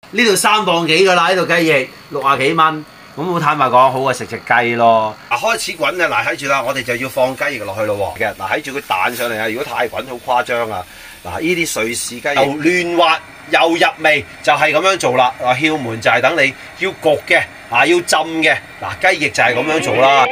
呢度3磅幾㗎啦，呢度雞翼60幾蚊。咁好坦白講，好過食隻雞咯。嗱，開始滾啊！嗱，睇住啦，我哋就要放雞翼落去咯喎。嗱，睇住佢彈上嚟啊！如果太滾好誇張啊！嗱，呢啲瑞士雞翼又嫩滑又入味，就係咁樣做啦。嗱，竅門就係等你要焗嘅，要浸嘅。嗱，雞翼就係咁樣做啦。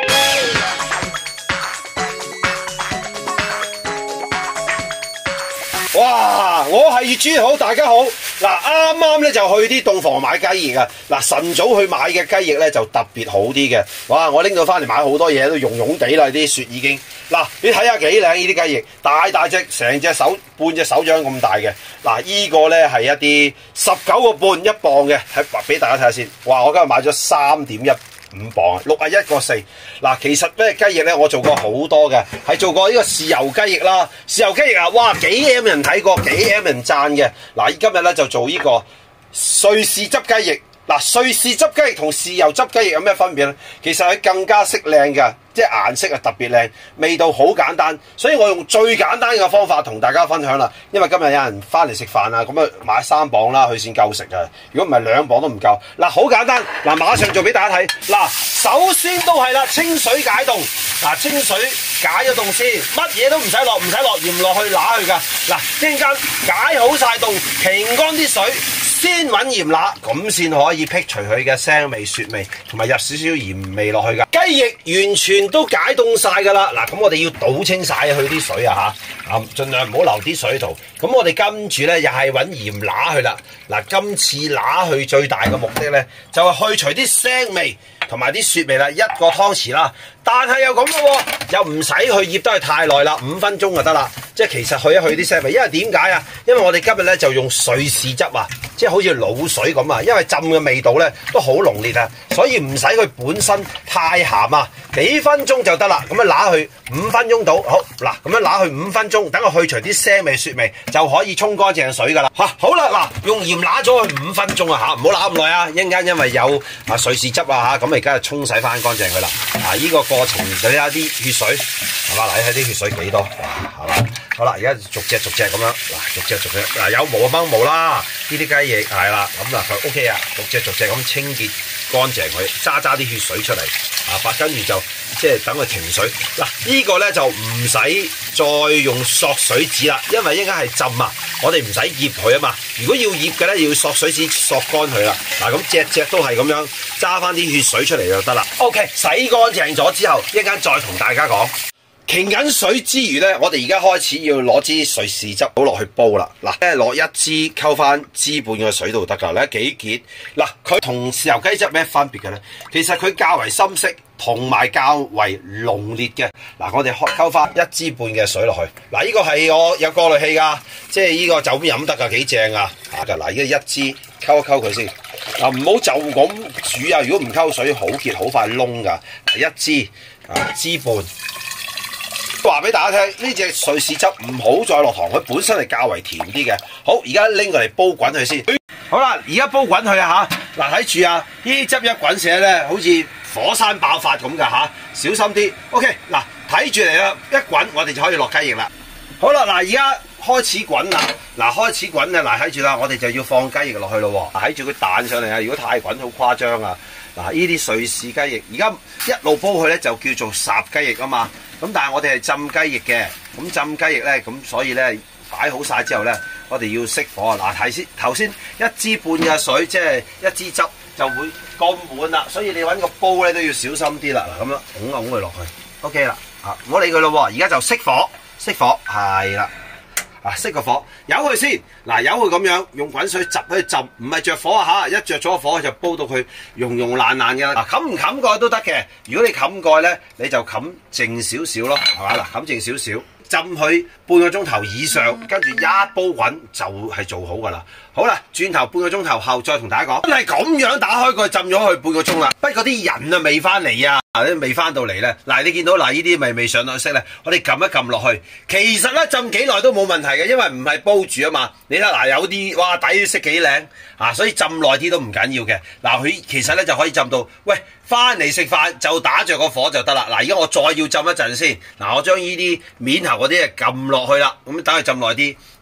哇！我係業主好，大家好。嗱，啱啱咧就去啲凍房買雞翼啊！嗱，晨早去買嘅雞翼咧就特別好啲嘅。哇！我拎到翻嚟買好多嘢都溶溶地啦，啲雪已經。嗱，你睇下幾靚呢啲雞翼，大隻，成隻手半隻手掌咁大嘅。嗱，依個咧係一啲19個半1磅嘅，係俾大家睇下先。哇！我今日買咗3.15磅，61個4。嗱，其實咩雞翼咧，我做過好多嘅，係做過呢個豉油雞翼啦。豉油雞翼啊，哇，幾 M 人睇過，幾 M 人讚嘅。嗱，今日咧就做呢個瑞士汁雞翼。嗱，瑞士汁雞翼同豉油汁雞翼有咩分別咧？其實佢更加色靚㗎，即係顏色啊特別靚，味道好簡單，所以我用最簡單嘅方法同大家分享啦。因為今日有人翻嚟食飯啊，咁啊買3磅啦，佢先夠食啊。如果唔係2磅都唔夠。嗱，好簡單，嗱，馬上做俾大家睇。嗱，首先都係啦，清水解凍。嗱，清水解咗凍先，乜嘢都唔使落，唔使落鹽落去揦佢㗎。嗱，一陣間解好晒凍，擎乾啲水。先揾鹽揦，咁先可以辟除佢嘅腥味、雪味，同埋入少少鹽味落去㗎。雞翼完全都解凍晒㗎啦，嗱，咁我哋要倒清晒佢啲水啊嚇，盡量唔好留啲水度。咁我哋跟住咧又係揾鹽揦佢啦。嗱，今次揦佢最大嘅目的咧，就係去除啲腥味同埋啲雪味啦。1個湯匙啦，但係又咁咯喎，又唔使去醃得佢太耐啦，5分鐘就得啦。即係其實去一去啲腥味，因為點解啊？因為我哋今日咧就用瑞士汁啊，即係好似滷水咁啊。因為浸嘅味道咧都好濃烈啊，所以唔使佢本身太鹹啊，幾分鐘就得啦。咁樣揦去5分鐘到，好嗱，咁樣揦去5分鐘，等佢去除啲腥味、雪味，就可以沖乾淨水噶啦。好啦，嗱，用鹽揦咗佢5分鐘啊嚇，唔好揦咁耐啊，一陣間因為有瑞士汁啊嚇，咁而家就沖洗翻乾淨佢啦。呢個過程睇下啲血水係嘛，嗱，你睇啲血水幾多係嘛？好啦，而家逐隻咁樣，嗱，逐隻嗱，有毛就掹毛啦，呢啲雞翼係啦，咁嗱佢 OK 啊，逐隻咁清潔乾淨佢，揸啲血水出嚟，跟住就即係等佢停水。嗱，呢個咧就唔使再用索水紙啦，因為應該係浸啊，我哋唔使醃佢啊嘛。如果要醃嘅咧，要索水紙索乾佢啦。嗱，咁隻都係咁樣揸翻啲血水出嚟就得啦。OK， 洗乾淨咗之後，一陣間再同大家講。擎緊水之餘咧，我哋而家開始要攞支瑞士汁倒落去煲啦。嗱，攞1支溝翻支半嘅水度得㗎。你幾結？嗱，佢同豉油雞汁咩分別嘅咧？其實佢較為深色，同埋較為濃烈嘅。嗱，我哋溝翻1支半嘅水落去。嗱，呢個係我有過濾器㗎，即係呢個就咁飲得㗎，幾正啊！嗱，而家1支溝一溝佢先。嗱，唔好就咁煮啊！如果唔溝水，好結好快燶㗎。1支支半。話俾大家聽，呢隻瑞士汁唔好再落糖，佢本身係較為甜啲嘅。好，而家拎佢嚟煲滾佢先。好啦，而家煲滾佢啊嚇！嗱，睇住啊，呢啲汁一滾起咧，好似火山爆發咁㗎嚇，小心啲。OK， 嗱，睇住嚟啦，一滾我哋就可以落雞翼啦。好啦，嗱，而家開始滾啦，嗱，開始滾啦，嗱，睇住啦，我哋就要放雞翼落去咯喎，睇住佢彈上嚟啊！如果太滾好誇張啊！嗱，呢啲瑞士雞翼，而家一路煲佢咧就叫做烚雞翼啊嘛。咁但係我哋係浸雞翼嘅，咁浸雞翼咧，咁所以咧擺好晒之後咧，我哋要熄火啊！嗱，頭先1支半嘅水，即係1支汁就會咁滿啦，所以你揾個煲咧都要小心啲啦。嗱，咁樣拱佢落去 ，OK 啦，唔好理佢咯喎，而家就熄火，係啦。熄個火，由佢先。嗱，由佢咁樣用滾水浸去浸，唔係着火啊嚇！一着咗火就煲到佢溶爛嘅。嗱，冚唔冚蓋都得嘅。如果你冚蓋咧，你就冚靜少少咯，係嘛？嗱，冚靜少少，浸佢半個鐘頭以上，跟住一煲滾就係做好噶啦。好啦，轉頭半個鐘頭後再同大家講，真係咁樣打開佢浸咗佢半個鐘啦。不過啲人啊未翻嚟啊！未翻到嚟咧，嗱，你見到嗱呢啲咪未上到色咧，我哋撳一撳落去，其實咧浸幾耐都冇問題嘅，因為唔係煲住啊嘛。你睇嗱，有啲哇底色幾靚所以浸耐啲都唔緊要嘅。嗱，佢其實咧就可以浸到，喂，翻嚟食飯就打着個火就得啦。嗱，而家我再要浸一陣先，嗱，我將呢啲面頭嗰啲撳落去啦，咁等佢浸耐啲，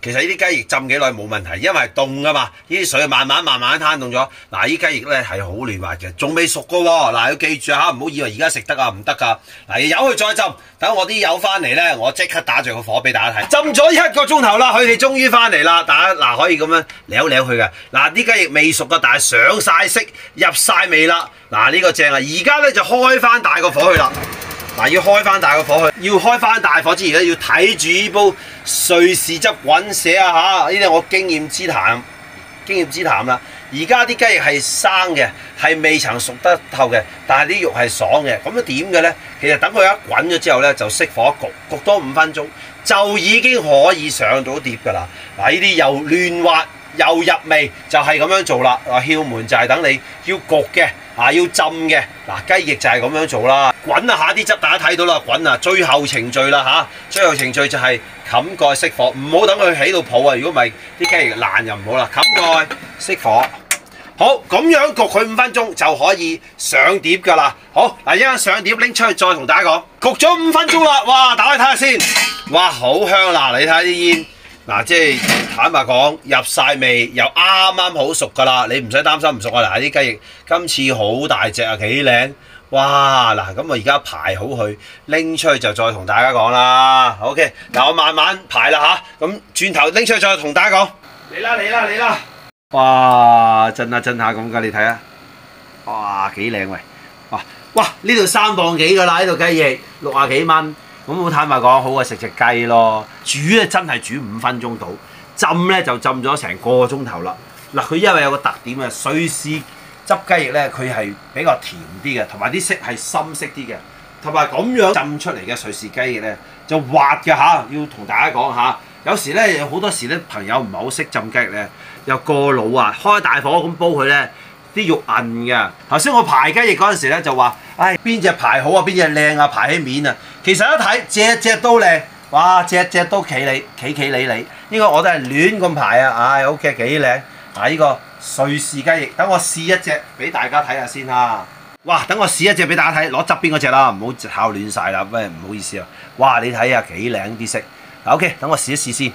其實呢啲雞翼浸幾耐冇問題，因為係凍噶嘛，呢啲水慢慢攤凍咗。嗱，呢雞翼咧係好嫩滑嘅，仲未熟噶喎。嗱，要記住嚇，唔好以為而家食得啊，唔得噶。嗱，由佢再浸，等我啲友翻嚟咧，我即刻打著個火俾大家睇。浸咗1個鐘頭啦，佢哋終於翻嚟啦。大家嗱可以咁樣撩佢嘅。嗱，啲雞翼未熟噶，但係上晒色、入晒味啦。嗱，呢個正啊！而家咧就開翻大個火去啦。嗱，要開翻大個火去，要開翻大火之前咧，要睇住呢煲瑞士汁滾瀉啊嚇！呢啲我經驗之談啦。而家啲雞翼係生嘅，係未曾熟得透嘅，但係啲肉係爽嘅。咁樣點嘅咧？其實等佢一滾咗之後咧，就熄火焗多5分鐘，就已經可以上到碟㗎啦。嗱，呢啲又嫩滑又入味，就係咁樣做啦。竅門就係等你要焗嘅。要浸嘅。嗱，雞翼就係咁樣做啦，滾啊下啲汁，大家睇到啦，滾啊，最後程序啦嚇，最後程序就係冚蓋熄火，唔好等佢喺度泡啊，如果唔係啲雞翼爛就唔好啦，冚蓋熄火，好，咁樣焗佢5分鐘就可以上碟㗎啦。好，嗱，一陣上碟拎出去再同大家講，焗咗5分鐘啦，哇，打開睇下先，哇，好香啦，你睇下啲煙。嗱，即係坦白講，入晒味又啱好熟㗎啦，你唔使擔心唔熟啊！嗱，啲雞翼今次好大隻啊，幾靚！哇！嗱，咁我而家排好佢，拎出去就再同大家講啦。OK， 嗱，我慢慢排啦嚇，咁轉頭拎出去再同大家講。嚟啦！哇！震下咁㗎，你睇下，哇，幾靚喂！哇！呢度3磅幾㗎啦，呢度雞翼60幾蚊。咁好坦白講，好過食隻雞咯。煮咧真係煮5分鐘到，浸咧就浸咗成個鐘頭啦。嗱，佢因為有個特點嘅，瑞士汁雞翼咧，佢係比較甜啲嘅，同埋啲色係深色啲嘅，同埋咁樣浸出嚟嘅瑞士雞翼咧就滑嘅嚇。要同大家講嚇，有時咧好多時咧朋友唔係好識浸雞翼咧，又過腦啊，開大火咁煲佢咧。啲肉韌嘅，頭先我排雞翼嗰陣時咧就話，唉，邊隻排好啊，邊隻靚啊，排起面啊。其實一睇隻都靚，哇，隻都企理。呢個我都係亂咁排啊，唉 ，OK 幾靚。嗱，呢個瑞士雞翼，等我試一隻俾大家睇下先啊。哇，等我試一隻俾大家睇，攞側邊嗰隻啦，唔好炒亂晒啦，喂，唔好意思啊。哇，你睇下幾靚啲色。嗱 ，OK， 等我試一試先。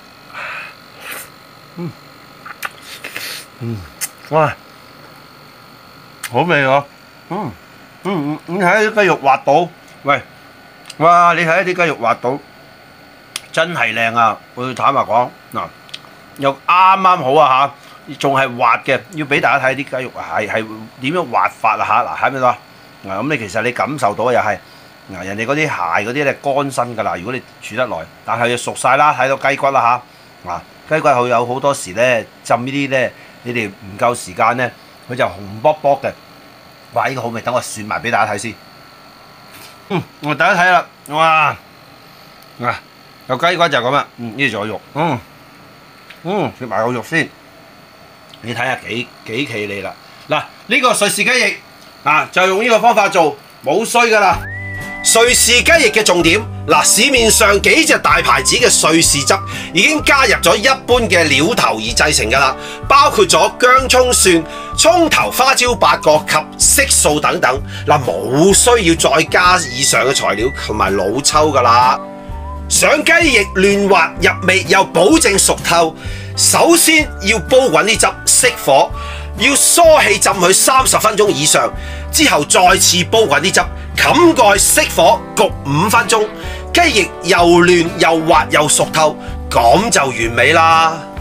哇！好味喎，你睇下啲雞肉滑到，喂，哇！你睇下啲雞肉滑到，真係靚啊！我坦白講，嗱，又啱好啊嚇，仲係滑嘅，要俾大家睇啲雞肉係點樣滑法啊嚇，嗱，睇唔睇到啊？嗱，咁你其實你感受到又係，嗱，人哋嗰啲蟹嗰啲咧乾身㗎啦，如果你煮得耐，但係要熟晒啦，睇到雞骨啦嚇，嗱，雞骨佢有好多時咧浸呢啲咧，你哋唔夠時間咧。佢就紅卜卜嘅，哇！呢個好味，等我算埋俾大家睇先。我大家睇啦，哇！嗱，有雞骨就咁啦，呢度仲有肉，食埋個肉先，你睇下幾企理啦。嗱，呢個瑞士雞翼啊，就用呢個方法做，冇衰噶啦。瑞士雞翼嘅重點，嗱，市面上幾隻大牌子嘅瑞士汁已經加入咗一般嘅料頭而製成㗎啦，包括咗薑、葱、蒜、葱頭、花椒、八角及色素等等，嗱，冇需要再加以上嘅材料同埋老抽㗎啦。想雞翼嫩滑入味又保證熟透，首先要煲滾啲汁，熄火，要疏氣浸佢30分鐘以上，之後再次煲滾啲汁。冚蓋熄火焗5分鐘，雞翼又嫩又滑又熟透，咁就完美啦。